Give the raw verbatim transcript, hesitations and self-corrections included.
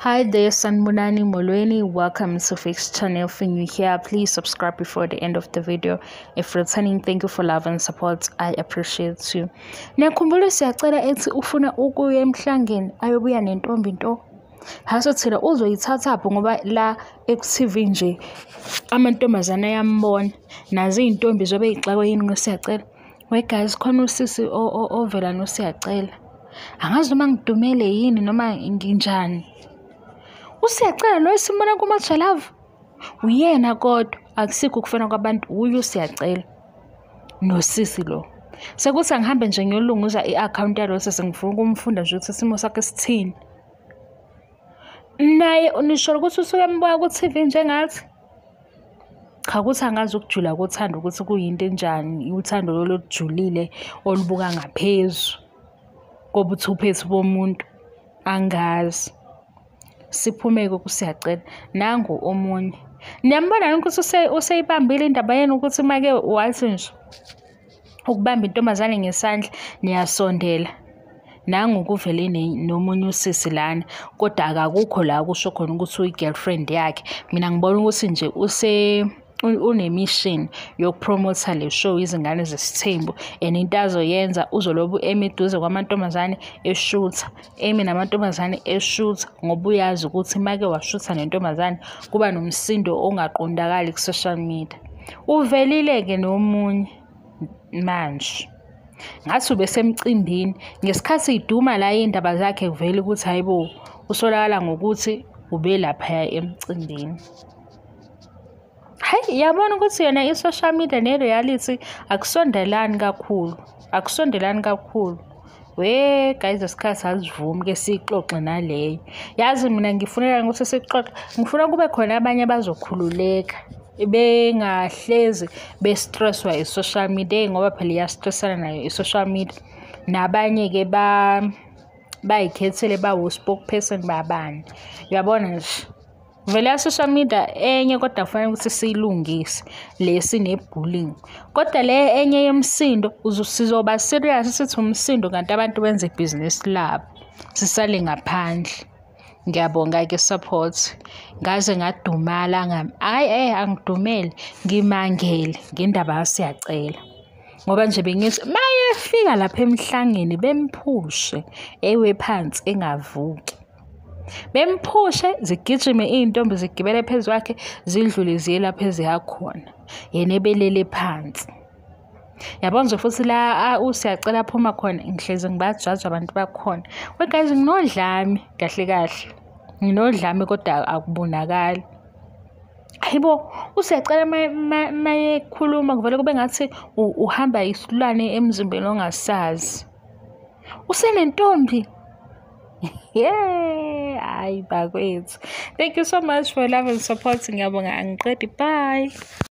Hi there, Sanbonani Molweni. Welcome to Fix Channel. If you're new here, please subscribe before the end of the video. If returning, thank you for love and support. I appreciate you. Niyakhumbula siyacela ethi ufuna ukuya emhlangeni ayobuya nentombi nto. Haso thina uzoyithathapho ngoba la ku-T V nje amantombazana ayambona nazi intombi zobe ixakwe yini ngosiyacela. We guys, khona usisi ovela nosiyacela. Angazi noma ngidumele yini noma nginjani. Usiyacela lo simona kuMajalavu uyena kodwa akusikho ukufana kwabantu uyu usiyacela nosisi lo sekuthi angihambe nje ngiyolunguza i-account yalo sesingifuna ukumfunda nje ukuthi isimo sakhe sithini naye unisho ukuthi usuyambuka ku-T V njengathi cha ukuthi angazi ukujula kothando ukuthi kuyinto enjani uthando lolujulile olubuka ngaphezulu kobuthuphethu bomuntu angazi. Siphumeke kusiyacela nangu omunye niyambona ukuthi useyibambile indaba yenu ukuthi make wathi nje ukubamba intombazane ngesandla niyasondela nangu kuvele nomunye usisi lana kodwa akakukho la kusho khona ukuthi uyi-girlfriend yakhe. Mina ngibona ukuthi nje use unemission yokupromotha le show izingane zesithembu and into azoyenza uzolobu emiduze kwamantombazane eshutha emi namantombazane eshutha ngoba uyazi ukuthi make washutha nentombazane kuba nomsindo ongaqondakali ku-social media. Uvelile-ke nomunye manje ngathi ube semcimbini ngesikhathi iduma la indaba zakhe kuvela ukuthi hayibo usolakala ngokuthi ube lapha emcimbini. Hayi yabona ukuthi yena i-social media ne-reality akusondelani kakhulu akusondelani kakhulu. We guys, isikhathi asivumi ke sixoxe naleyo. Yazi mina ngifunela ukuthi sixoxe ngifuna kube khona abanye bazokhululeka bengahlezi bestresswa i-social media ngoba phela iyastressana nayo i-social media nabanye ke ba bayikhethele bawo spokesperson babani uyabona nje vele ya-social media enye kodwa kufanele ukuthi siyilungise lesi ne-bullying kodwa le enye yemsindo sizoba serious sithi umsindo kanti abantu benze ibhizinisi labo sisale ngaphandle. Ngiyabonga ke support ngaze ngadumala ngami hayi eh angidumele ngimangele ngendaba yasiyacela ngoba nje bengithi mayefika lapha emhlangeni bemphushe ewe phansi engavuki bemphushe zigijime intombi zigibele phezulu kwakhe zidlule ziye lapha eziyakhona yena ebelele phansi. Yabona nje futhi la usiyacela aphuma khona ngihlezi ngibajaja abantu bakhona. We guys, nginodlame kahle kahle nginodlame kodwa akubonakali. Hayibo usiyacela mayekhuluma kuvele kube ngathi uhamba isilwane emzimbeni ongasazi usenentombi. Yeah, hayi bakwethu. Thank you so much for love and support. Ngiyabonga angiqedi. Bye.